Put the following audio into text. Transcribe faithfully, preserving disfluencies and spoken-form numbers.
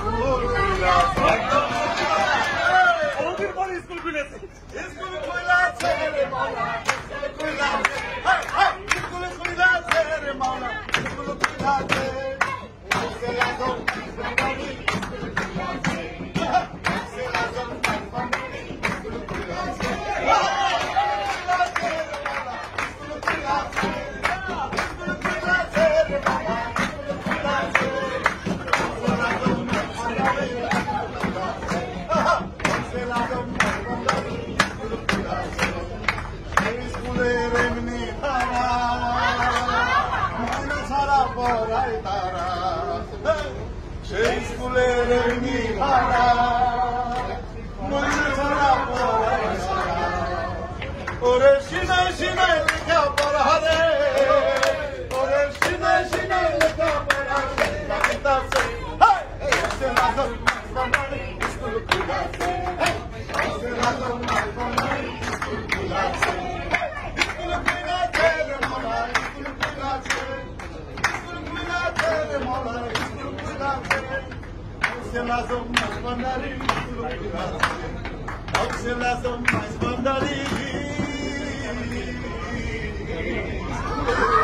বহুদিন পরে স্কুল খুলেছে। স্কুল খুলেছে রে মাওলা, স্কুল খুলেছে, হাই হাই স্কুল খুলেছে রে মাওলা, স্কুল খুলেছে। আজকের আজম বাঙালি স্কুল খুলেছে, আজকের আজম বাঙালি স্কুল খুলেছে। স্কুল খুলেছে রে মাওলা, স্কুল খুলেছে। স্কুলের এমনি তারা মনে ছাড়া পড়ায় তারা, সেই স্কুলের এমনি তারা মনে ছাড়া পড়ায় তারা। ওরে সিনাই সিনাই লেখা পড়া রে, ওরে সিনাই সিনাই লেখা পড়া শিখাইতাছে। স্কুল খুলেছে, স্কুল খুলেছে, স্কুল খুলেছে রে মাওলা, স্কুল খুলেছে, স্কুল খুলেছে রে মাওলা, স্কুল খুলেছে। আজকের আজম বাঙালি স্কুল খুলেছে, আজকের আজম বাঙালি।